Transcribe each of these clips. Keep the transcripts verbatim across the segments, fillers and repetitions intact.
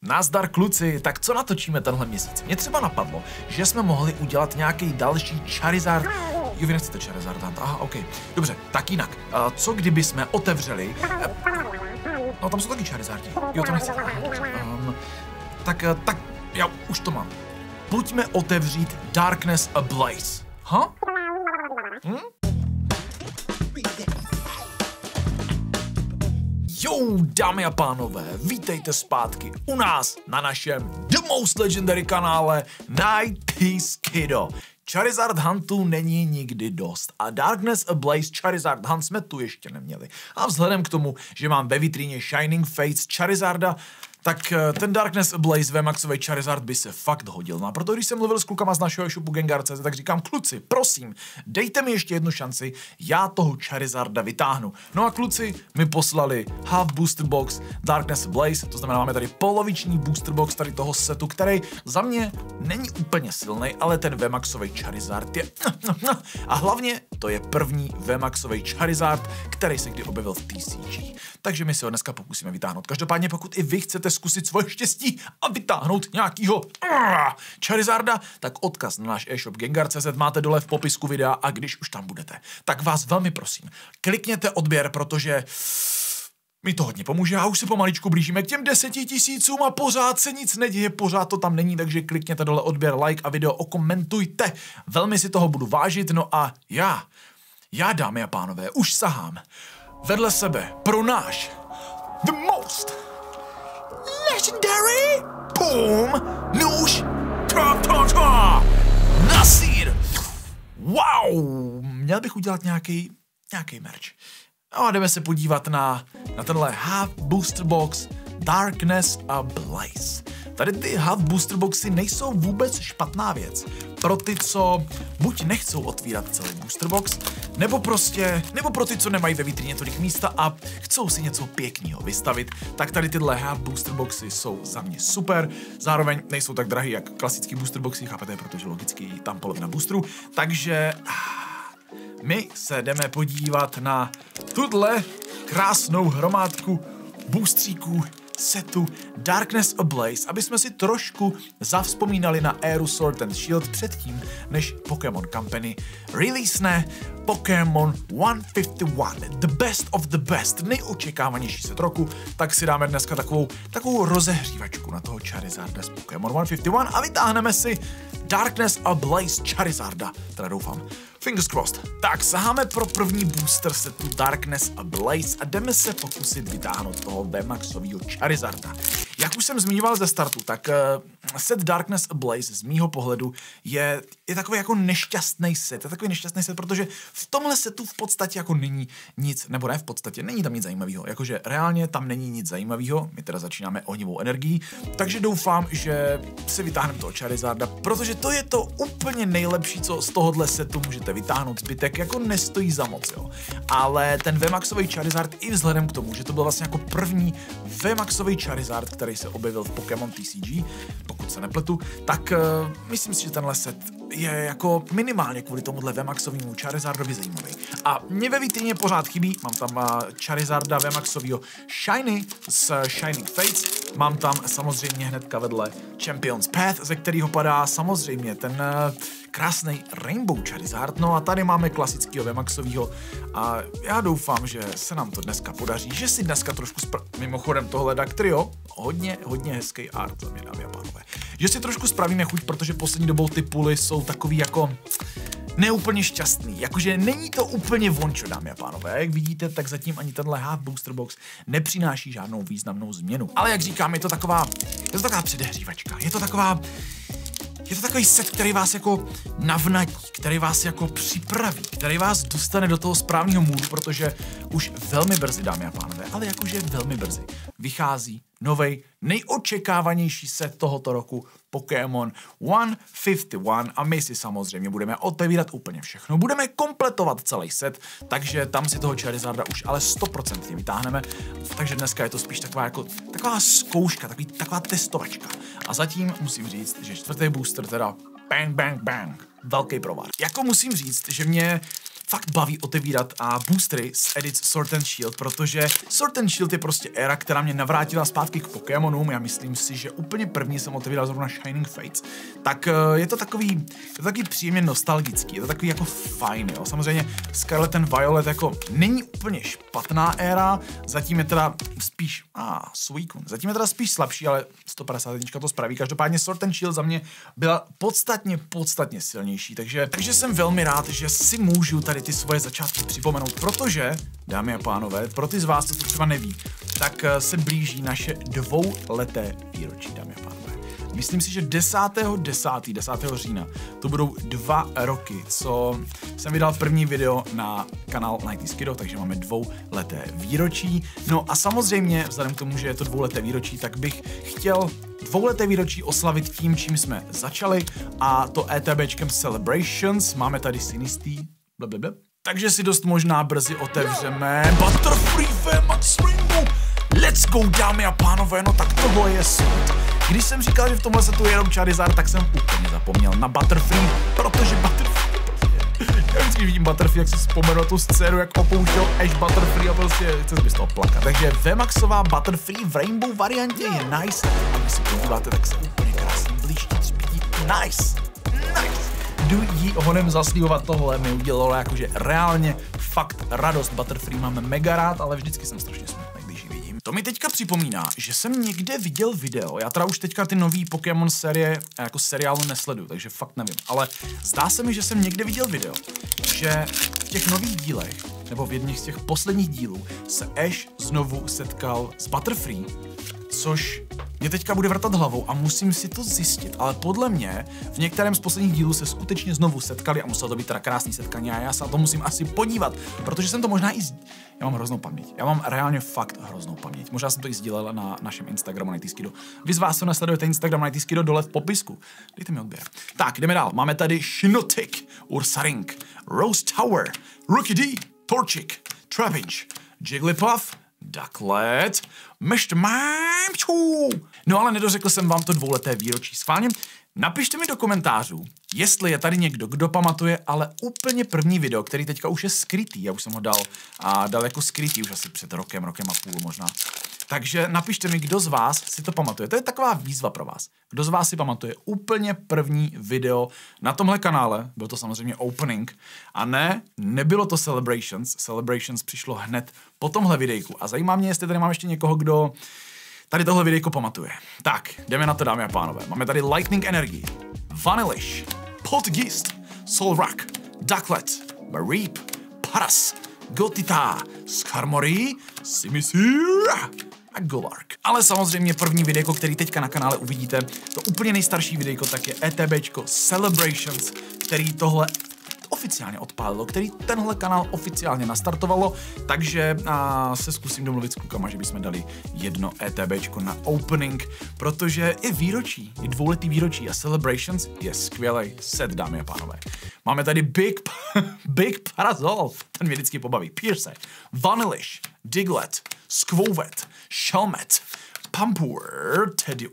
Nazdar kluci, tak co natočíme tenhle měsíc? Mě třeba napadlo, že jsme mohli udělat nějaký další Charizard. Jo, vy nechcete Charizard, aha, ok. Dobře, tak jinak, uh, co kdyby jsme otevřeli... Uh, no tam jsou taky Charizardi. Jo, to nechci. Um, tak, uh, tak, já už to mám. Pojďme otevřít Darkness Ablaze. Ha? Hm? Jo, dámy a pánové, vítejte zpátky u nás na našem The Most Legendary kanále nineties Kiddo. Charizard Huntů není nikdy dost a Darkness Ablaze Charizard Hunt jsme tu ještě neměli. A vzhledem k tomu, že mám ve vitríně Shining Fates Charizarda, tak ten Darkness Ablaze V MAXový Charizard by se fakt hodil. No a proto, když jsem mluvil s klukama z našeho e-shopu Gengar tečka cé zet, tak říkám, kluci, prosím, dejte mi ještě jednu šanci, já toho Charizarda vytáhnu. No a kluci mi poslali Half Booster Box Darkness Ablaze, to znamená, máme tady poloviční Booster Box tady toho setu, který za mě není úplně silný, ale ten V MAXový Charizard je... A hlavně to je první V MAXový Charizard, který se kdy objevil v T C G. Takže my si ho dneska pokusíme vytáhnout. Každopádně, pokud i vy chcete zkusit svoje štěstí a vytáhnout nějakýho uh, Charizarda, tak odkaz na náš e-shop Gengar tečka cé zet máte dole v popisku videa a když už tam budete, tak vás velmi prosím, klikněte odběr, protože mi to hodně pomůže a už se pomaličku blížíme k těm deseti tisícům a pořád se nic neděje, pořád to tam není, takže klikněte dole odběr, like a video okomentujte. Velmi si toho budu vážit, no a já, já dámy a pánové, už sahám vedle sebe pro náš The Most Legendary Boom Nůž ta ta ta Nasir. Wow, měl bych udělat nějaký nějaký merch. No a jdeme se podívat na, na tenhle Half Booster Box Darkness Ablaze. Tady ty Half Booster Boxy nejsou vůbec špatná věc. Pro ty, co buď nechcou otvírat celý Booster Box, nebo prostě, nebo pro ty, co nemají ve vitríně tolik místa a chcou si něco pěkného vystavit, tak tady tyhle Half Booster Boxy jsou za mě super. Zároveň nejsou tak drahý jak klasický Booster Boxy, chápete, protože logicky tam polovina boosterů. Takže my se jdeme podívat na tuhle krásnou hromádku boostříků setu Darkness Ablaze, aby jsme si trošku zavzpomínali na éru Sword and Shield předtím, než Pokémon Company releasene Pokémon one fifty-one, the best of the best, nejočekávanější set roku, tak si dáme dneska takovou, takovou rozehřívačku na toho Charizarda z Pokémon one fifty-one a vytáhneme si Darkness Ablaze Charizarda, teda doufám. Fingers crossed. Tak saháme pro první booster setu Darkness Ablaze a jdeme se pokusit vytáhnout toho V MAXovýho Charizarda. Jak už jsem zmiňoval ze startu, tak uh, set Darkness Ablaze z mýho pohledu je, je takový jako nešťastný set. Je takový nešťastný set, protože v tomhle setu v podstatě jako není nic, nebo ne v podstatě, není tam nic zajímavého. Jakože reálně tam není nic zajímavého, my teda začínáme ohnivou energií, takže doufám, že si vytáhneme toho Charizarda, protože to je to úplně nejlepší, co z tohohle setu můžete vytáhnout, zbytek jako nestojí za moc, jo. Ale ten V MAXový Charizard i vzhledem k tomu, že to byl vlastně jako první V MAXový Charizard, který se objevil v Pokémon T C G, pokud se nepletu, tak uh, myslím si, že tenhle set je jako minimálně kvůli tomuhle V MAXovému Charizardovi zajímavý. A mě ve vitríně pořád chybí, mám tam uh, Charizarda V MAXovýho Shiny s Shining Fates, mám tam samozřejmě hnedka vedle Champion's Path, ze kterého padá samozřejmě ten uh, krásný Rainbow Charizard, no a tady máme klasického V MAXovýho a já doufám, že se nám to dneska podaří, že si dneska trošku spra- mimochodem tohle Dactrio, hodně, hodně hezký art za mě, dámy a pánové, že si trošku spravíme chuť, protože poslední dobou ty puly jsou takový jako neúplně šťastný, jakože není to úplně vončo, dámy a pánové, jak vidíte, tak zatím ani tenhle Half Booster Box nepřináší žádnou významnou změnu, ale jak říkám, je to taková, je to taková předehřívačka, je to taková Je to takový set, který vás jako navnadí, který vás jako připraví, který vás dostane do toho správného můdu, protože už velmi brzy, dámy a pánové, ale jakože velmi brzy, vychází novej, nejočekávanější set tohoto roku Pokémon one fifty-one a my si samozřejmě budeme otevírat úplně všechno, budeme kompletovat celý set, takže tam si toho Charizarda už ale sto procent vytáhneme, takže dneska je to spíš taková jako taková zkouška, takový, taková testovačka a zatím musím říct, že čtvrtý booster teda bang, bang, bang, velký provar. Jako musím říct, že mě fakt baví otevírat a boostery z edic Sword and Shield, protože Sword and Shield je prostě éra, která mě navrátila zpátky k Pokémonům. Já myslím si, že úplně první jsem otevíral zrovna Shining Fates. Tak je to takový, je to takový příjemně nostalgický, je to takový jako fajn, jo. Samozřejmě Scarlet and Violet jako není úplně špatná éra, zatím je teda spíš, a ah, Suicune, zatím je teda spíš slabší, ale sto padesát jedna to spraví. Každopádně Sword and Shield za mě byla podstatně, podstatně silnější, takže, takže jsem velmi rád, že si můžu tady ty svoje začátky připomenout, protože, dámy a pánové, pro ty z vás, co to třeba neví, tak se blíží naše dvouleté výročí, dámy a pánové. Myslím si, že desátého desátého desátého října to budou dva roky, co jsem vydal první video na kanál nintys Kiddo, takže máme dvouleté výročí. No a samozřejmě, vzhledem k tomu, že je to dvouleté výročí, tak bych chtěl dvouleté výročí oslavit tím, čím jsme začali, a to ETBčkem Celebrations. Máme tady Sinistý, blablabla. Takže si dost možná brzy otevřeme Butterfree V Max Rainbow. Let's go, dámy a pánové, no tak tohle je sud. Když jsem říkal, že v tomhle setu je jenom Charizard, tak jsem úplně zapomněl na Butterfree, protože Butterfree prostě... Já vždycky vidím Butterfree, jak si vzpomenu tu scénu, jak opouštěl Ash Butterfree a prostě chce z toho plakat. Takže V-Maxová Butterfree v Rainbow variantě je nice. A když si podíváte, tak se úplně krásně blížtí, třpítí. Nice! Nice! Jdu jí honem zaslívovat, tohle mi udělalo jakože reálně fakt radost. Butterfree máme mega rád, ale vždycky jsem strašně smutný, když ji vidím. To mi teďka připomíná, že jsem někde viděl video, já teda už teďka ty nový Pokémon série jako seriálu nesleduju, takže fakt nevím, ale zdá se mi, že jsem někde viděl video, že v těch nových dílech, nebo v jedných z těch posledních dílů, se Ash znovu setkal s Butterfree, což mě teďka bude vrtat hlavou a musím si to zjistit, ale podle mě v některém z posledních dílů se skutečně znovu setkali a muselo to být teda krásný setkání a já se na to musím asi podívat, protože jsem to možná i... Z... Já mám hroznou paměť, já mám reálně fakt hroznou paměť, možná jsem to i sdílel na našem Instagramu nintys Kiddo. Vy z vás, co nesledujete Instagram nintys Kiddo, dole v popisku, dejte mi odběr. Tak, jdeme dál, máme tady Shiinotic, Ursaring, Rose Tower, Rookidee, Torchic, Trapinch, Jigglypuff, Ducklet, mister Mime. No ale nedořekl jsem vám to dvouleté výročí. Schválně napište mi do komentářů, jestli je tady někdo, kdo pamatuje, ale úplně první video, který teďka už je skrytý. Já už jsem ho dal, a dal jako skrytý už asi před rokem, rokem a půl možná. Takže napište mi, kdo z vás si to pamatuje. To je taková výzva pro vás. Kdo z vás si pamatuje úplně první video na tomhle kanále, byl to samozřejmě opening, a ne, nebylo to Celebrations. Celebrations přišlo hned po tomhle videjku. A zajímá mě, jestli tady mám ještě někoho, kdo tady tohle videjko pamatuje. Tak, jdeme na to, dámy a pánové. Máme tady Lightning Energy, Vanillish, Poltergeist, Solrock, Ducklet, Mareep, Paras, Gothita, Skarmory, Simisear a Golark. Ale samozřejmě první videjko, který teďka na kanále uvidíte, to úplně nejstarší videjko, tak je ETBčko Celebrations, který tohle oficiálně odpálilo, který tenhle kanál oficiálně nastartovalo, takže a, se zkusím domluvit s klukama, že bychom dali jedno ETBčko na opening, protože je výročí, je dvouletý výročí a Celebrations je skvělý set, dámy a pánové. Máme tady Big, Big Parasol, ten mě vždycky pobaví, Pierce, Vanillish, Diglett, Skwovet, Shelmet, Pampur, Teddy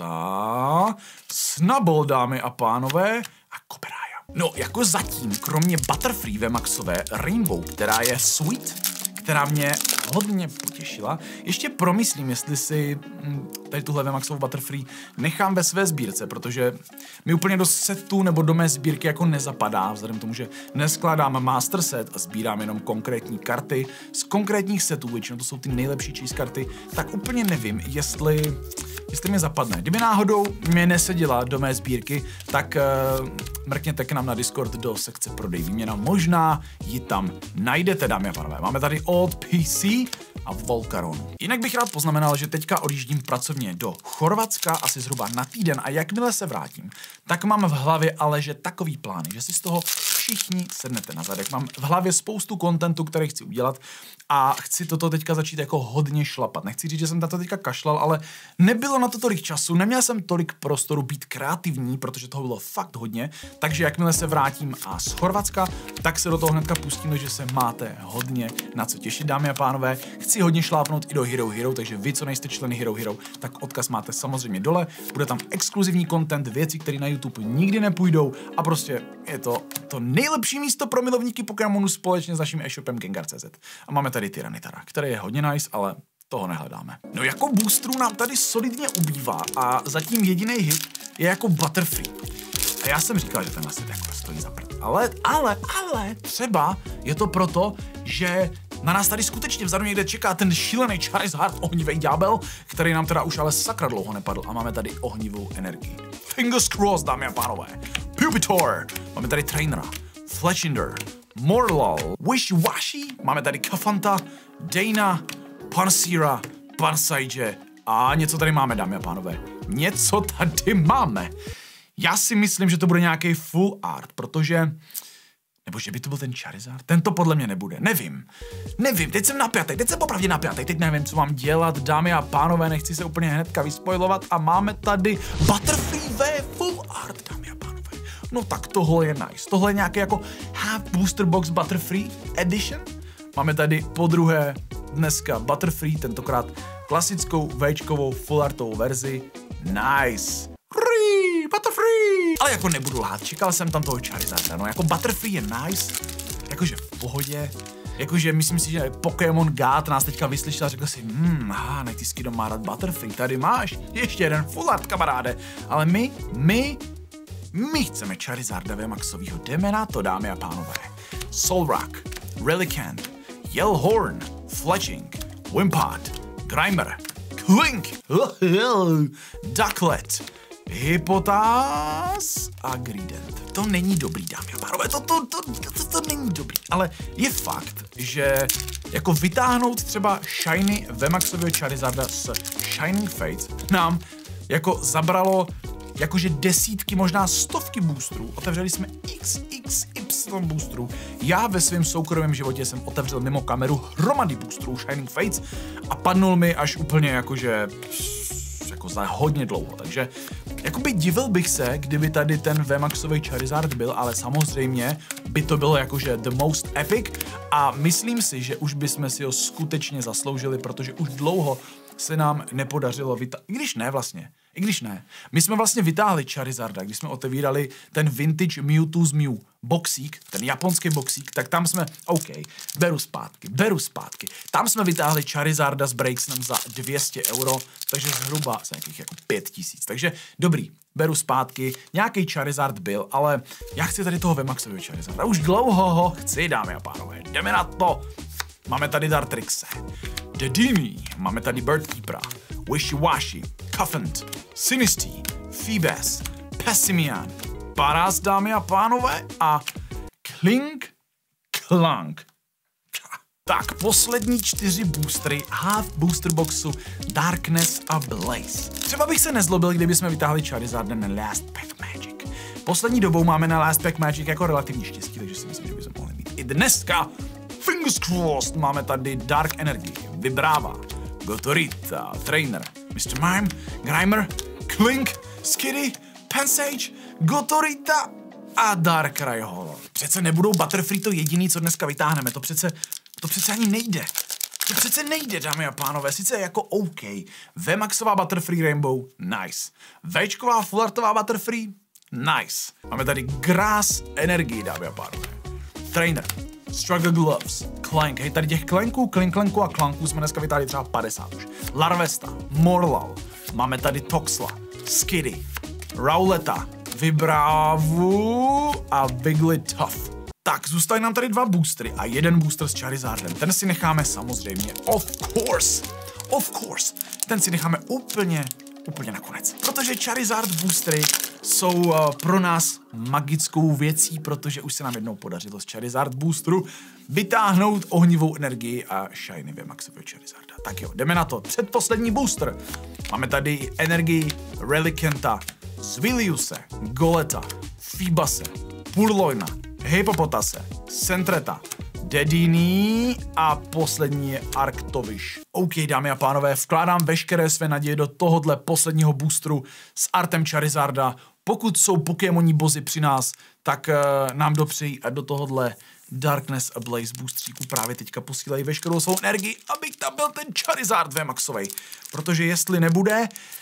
Ursa, Snubbull, dámy a pánové, a Copperajah. No, jako zatím, kromě Butterfree ve Maxové Rainbow, která je sweet, která mě hodně potěšila, ještě promyslím, jestli si tady tuhle ve Maxovou Butterfree nechám ve své sbírce, protože mi úplně do setu nebo do mé sbírky jako nezapadá, vzhledem k tomu, že neskládám master set a sbírám jenom konkrétní karty z konkrétních setů, většinou to jsou ty nejlepší chase karty, tak úplně nevím, jestli, jestli mě zapadne. Kdyby náhodou mě neseděla do mé sbírky, tak uh, mrkněte k nám na Discord do sekce prodej výměna, možná ji tam najdete, dámy a pánové. Máme tady Old P C a Volcaronu. Jinak bych rád poznamenal, že teďka odjíždím pracovně do Chorvatska asi zhruba na týden a jakmile se vrátím, tak mám v hlavě ale že takový plány, že si z toho všichni sednete na zadek. Mám v hlavě spoustu kontentu, který chci udělat a chci toto teďka začít jako hodně šlapat. Nechci říct, že jsem na to teďka kašlal, ale nebylo na to tolik času, neměl jsem tolik prostoru být kreativní, protože toho bylo fakt hodně, takže jakmile se vrátím a z Chorvatska, tak se do toho hnedka pustíme, že se máte hodně na co těšit, dámy a pánové. Chci hodně šlápnout i do Hero Hero, takže vy, co nejste členy Hero Hero, tak odkaz máte samozřejmě dole. Bude tam exkluzivní content, věci, které na YouTube nikdy nepůjdou a prostě je to to Nejlepší místo pro milovníky Pokémonů společně s naším e-shopem Gengar tečka cé zet. A máme tady Tyranitar, který je hodně nice, ale toho nehledáme. No jako boosterů nám tady solidně ubývá a zatím jediný hit je jako Butterfree. A já jsem říkal, že ten asi jako stojí za prd. Ale, ale, ale třeba je to proto, že na nás tady skutečně vzadu někde čeká ten šílený Charizard, ohnivý ďábel, který nám teda už ale sakra dlouho nepadl a máme tady ohnivou energii. Fingers crossed, dámy a pánové. Pupitor, máme tady Trainera, Fletchinder, Morlul, Wishy-Washy, máme tady Kafanta, Dana, Pansira, Pansage a něco tady máme, dámy a pánové. Něco tady máme. Já si myslím, že to bude nějaký full art, protože... Nebo že by to byl ten Charizard? Ten to podle mě nebude. Nevím. Nevím, teď jsem napjatý, teď jsem popravdě napjatý, teď nevím, co mám dělat, dámy a pánové, nechci se úplně hnedka vyspoilovat a máme tady Butterfree ve full art, dámy a pánové. No tak tohle je nice. Tohle je nějaký jako half booster box Butterfree edition. Máme tady podruhé dneska Butterfree, tentokrát klasickou Včkovou full artovou verzi. Nice. Free, Butterfree! Ale jako nebudu lhát, čekal jsem tam toho Charizarda, no jako Butterfree je nice, jakože v pohodě, jakože myslím si, že Pokémon God nás teďka vyslyšel a řekl si, hm, aha, nej ty Skido má rád Butterfree, tady máš ještě jeden full art, kamaráde, ale my, my, my chceme Charizarda Vmaxovýho, jdeme na to, dámy a pánové. Solrock, Relicanth, Yellowhorn, Fletching, Wimpod, Grimer, Klink, Ducklet, Hippotas a Greedent. To není dobrý, dámy a pánové, to, to, to, to, to, to není dobrý. Ale je fakt, že jako vytáhnout třeba Shiny Vmaxového Charizarda s Shining Fates nám jako zabralo jakože desítky, možná stovky boostrů. Otevřeli jsme x x y boostrů. Já ve svém soukromém životě jsem otevřel mimo kameru hromady boostrů Shining Fates a padnul mi až úplně jakože jako za hodně dlouho, takže jakoby divil bych se, kdyby tady ten Vmaxový Charizard byl, ale samozřejmě by to bylo jakože the most epic a myslím si, že už bychom si ho skutečně zasloužili, protože už dlouho se nám nepodařilo vytáhnout, i když ne vlastně, i když ne. My jsme vlastně vytáhli Charizarda, když jsme otevírali ten vintage Mewtwo's Mew boxík, ten japonský boxík, tak tam jsme, OK, beru zpátky, beru zpátky. Tam jsme vytáhli Charizarda s Breaksnem za dvě stě euro, takže zhruba za nějakých jako pět tisíc. Takže dobrý, beru zpátky, nějaký Charizard byl, ale já chci tady toho Vmaxového Charizarda. Už dlouho ho chci, dámy a pánové, jdeme na to. Máme tady Dartrixe, Dedenne, máme tady Birdkeepera, Wishy-Washy, Cuffant, Sinistea, Feebas, Pessimian, Paras, dámy a pánové, a Klink Klank. Tak, poslední čtyři boostery half booster boxu Darkness a Blaze. Třeba bych se nezlobil, kdyby jsme vytáhli Charizarda na Last Pack Magic. Poslední dobou máme na Last Pack Magic jako relativní štěstí, takže si myslím, že bychom mohli mít i dneska. Fingers crossed, máme tady Dark Energy, Vibrava, Gotorita, Trainer, mister Mime, Grimer, Klink, Skitty, Pansage, Gotorita a Dark Rhyholo. Přece nebudou Butterfree to jediný, co dneska vytáhneme, to přece, to přece ani nejde. To přece nejde, dámy a pánové, sice jako OK. Vmaxová Butterfree Rainbow, nice. Včková fullartová Butterfree, nice. Máme tady Grass Energii, dámy a pánové. Trainer, Struggle Gloves, Clank, hej, tady těch Clanků, Klinklanku a Klanků jsme dneska vytáhli třeba padesát už. Larvesta, Morlul, máme tady Toxla, Skitty, Rowletta, Vibravu a Wigglytuff. Tak, zůstaly nám tady dva boostery a jeden booster s Charizardem. Ten si necháme samozřejmě, of course, of course, ten si necháme úplně, úplně nakonec. Protože Charizard boostery jsou uh, pro nás magickou věcí, protože už se nám jednou podařilo z Charizard boosteru vytáhnout ohnivou energii a shiny Vmaxového Charizarda. Tak jo, jdeme na to. Předposlední booster. Máme tady energii Relicanta, Zwiliuse, Goleta, Feebase, Purloina, Hippopotase, Sentreta, Dedenne a poslední je Arctovish. OK, dámy a pánové, vkládám veškeré své naděje do tohohle posledního boosteru s artem Charizarda. Pokud jsou Pokémoní bozy při nás, tak uh, nám dopřejí a do tohohle Darkness a Blaze boostříku právě teďka posílají veškerou svou energii, aby tam byl ten Charizard Vmaxovej. Protože jestli nebude,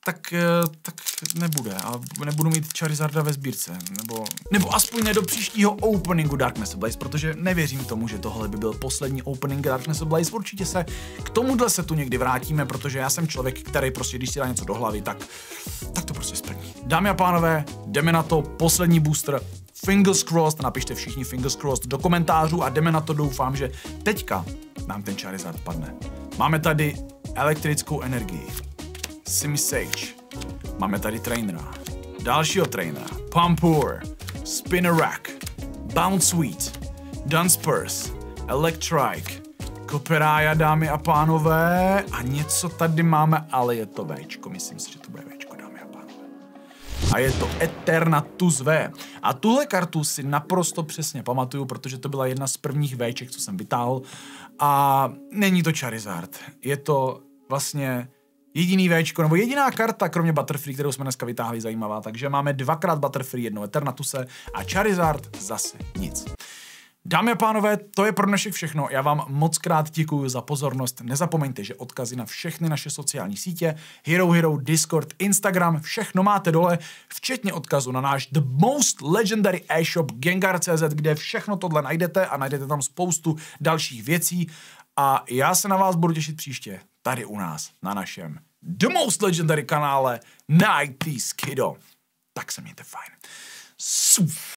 tak, tak nebude a nebudu mít Charizarda ve sbírce, nebo, nebo aspoň ne do příštího openingu Darkness Ablaze, protože nevěřím tomu, že tohle by byl poslední opening Darkness Ablaze. Určitě se k tomuhle se tu někdy vrátíme, protože já jsem člověk, který prostě, když si dá něco do hlavy, tak, tak to prostě splní. Dámy a pánové, jdeme na to, poslední booster, fingers crossed, napište všichni fingers crossed do komentářů a jdeme na to, doufám, že teďka nám ten Charizard padne. Máme tady elektrickou energii, Simisage, máme tady trainera, dalšího trainera, Pampur, Spinarak, Bounce Sweet, Dunsparce, Electrike, Copperajah, dámy a pánové, a něco tady máme, ale je to Véčko, myslím si, že to bude Véčko, dámy a pánové. A je to Eternatus V. A tuhle kartu si naprosto přesně pamatuju, protože to byla jedna z prvních Véček, co jsem vytáhl. A není to Charizard, je to vlastně jediný Véčko, nebo jediná karta, kromě Butterfree, kterou jsme dneska vytáhli, zajímavá. Takže máme dvakrát Butterfree, jedno Eternatuse a Charizard zase nic. Dámy a pánové, to je pro dnešek všechno. Já vám moc krát děkuji za pozornost. Nezapomeňte, že odkazy na všechny naše sociální sítě, Hero Hero, Discord, Instagram, všechno máte dole, včetně odkazu na náš The Most Legendary e-shop Gengar tečka cé zet, kde všechno tohle najdete a najdete tam spoustu dalších věcí. A já se na vás budu těšit příště, tady u nás, na našem The Most Legendary kanále Night Peace Kiddo. Tak se mějte fajn. Suf.